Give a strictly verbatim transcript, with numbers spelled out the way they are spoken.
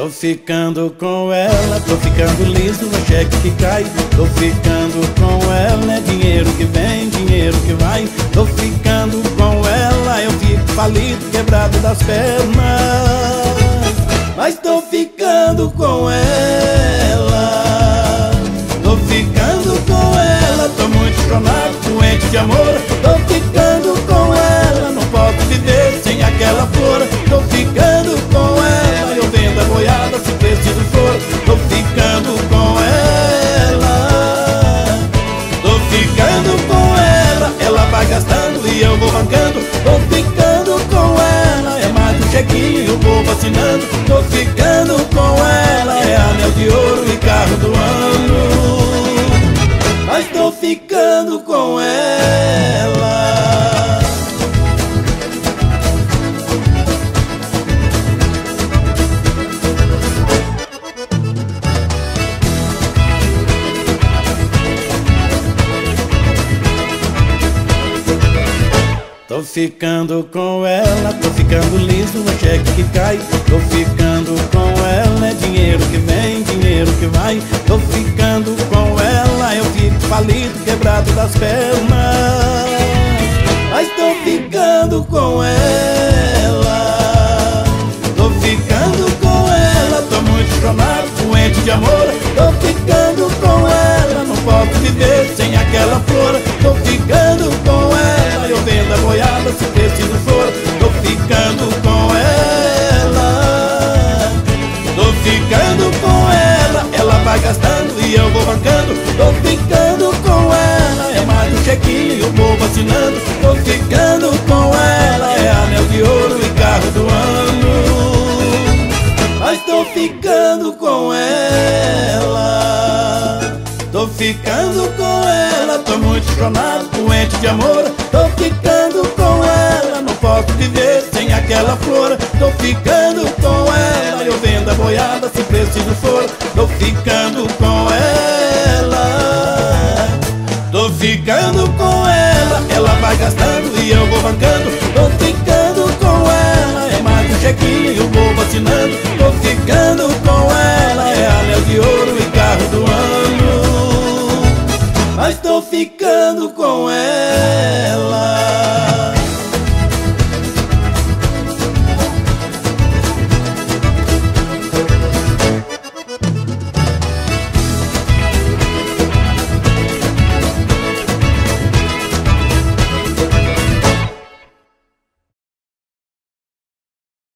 Tô ficando com ela, tô ficando liso, o cheque que cai. Tô ficando com ela, é dinheiro que vem, dinheiro que vai. Tô ficando com ela, eu fico falido, quebrado das pernas. Mas tô ficando com ela, tô ficando com ela. Tô muito chonado, doente de amor. Tô ficando com ela, não posso viver sem aquela flor. Tô ficando com ela, eu vendo a boiada se preciso for. Tô ficando com ela, tô ficando com ela. Ela vai gastando e eu vou bancando. Tô ficando com ela, é mais um chequinho, eu vou vacinando. Tô ficando com ela, é anel de ouro e carro do ano. Mas tô ficando com ela. Tô ficando com ela, tô ficando liso, no cheque que cai. Tô ficando com ela, é dinheiro que vem, dinheiro que vai. Tô ficando com ela, eu fico falido, quebrado das pernas. Mas tô ficando com ela, tô ficando com ela. Tô muito chonado, doente de amor. Tô ficando com ela, não posso viver sem aquela flor. Tô ficando com ela, eu vendo a boiada se preciso for. Tô ficando com ela, tô ficando com ela. Ela vai gastando e eu vou bancando. Tô ficando com ela, é mais um chequinho, eu vou vacinando. Tô ficando com ela, é anel de ouro e carro do ano. Mas tô ficando com ela, tô ficando com ela. Tô muito chonado, doente de amor. Tô ficando com ela, não posso viver sem aquela flor. Tô ficando com ela, eu vendo a boiada se preciso for. Tô ficando com ela, tô ficando com ela. Ela vai gastando e eu vou bancando. Tô ficando com ela, é mais um chequinho, eu vou vacinando. Tô ficando com ela, é anel de ouro e carro do ano. Mas tô ficando com ela.